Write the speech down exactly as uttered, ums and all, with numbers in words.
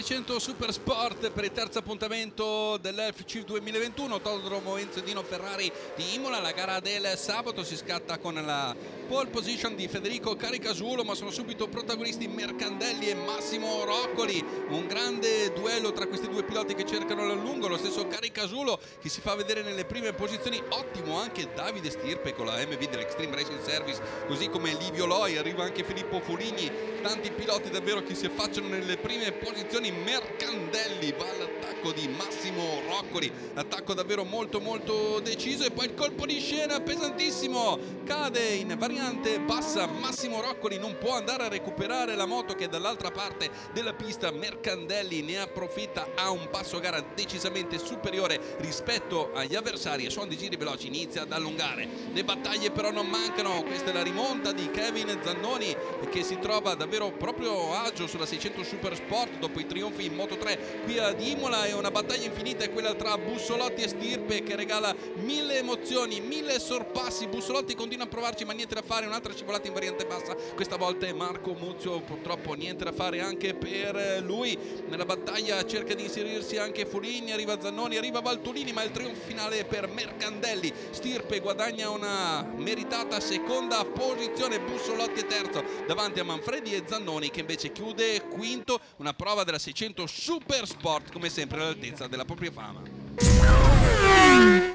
seicento Super Sport per il terzo appuntamento dell'Elf C I F duemilaventuno, Autodromo Enzo Dino Ferrari di Imola. La gara del sabato si scatta con la pole position di Federico Caricasulo, ma sono subito protagonisti Mercandelli e Massimo Roccoli. Un grande duello tra questi due piloti che cercano l'allungo. Lo stesso Caricasulo che si fa vedere nelle prime posizioni, ottimo anche Davide Stirpe con la M V dell'Extreme Racing Service, così come Livio Loi, arriva anche Filippo Foligni, tanti piloti davvero che si affacciano nelle prime posizioni. Mercandelli va all'attacco di Massimo Roccoli, attacco davvero molto molto deciso, e poi il colpo di scena pesantissimo, cade in variante bassa Massimo Roccoli, non può andare a recuperare la moto che è dall'altra parte della pista. Mercandelli ne approfitta, ha un passo gara decisamente superiore rispetto agli avversari e suon di giri veloci inizia ad allungare. Le battaglie però non mancano, questa è la rimonta di Kevin Zannoni che si trova davvero proprio agio sulla seicento Super Sport dopo i trionfi in Moto tre qui ad Imola. È una battaglia infinita, è quella tra Bussolotti e Stirpe che regala mille emozioni, mille sorpassi. Bussolotti continua a provarci ma niente da fare, un'altra scivolata in variante bassa, questa volta è Marco Muzio, purtroppo niente da fare anche per lui. Nella battaglia cerca di inserirsi anche Foligni, arriva Zannoni, arriva Valtolini, ma il trionfo finale è per Mercandelli. Stirpe guadagna una meritata seconda posizione, Bussolotti è terzo davanti a Manfredi e Zannoni che invece chiude quinto. Una prova della seicento Super Sport come sempre all'altezza della propria fama.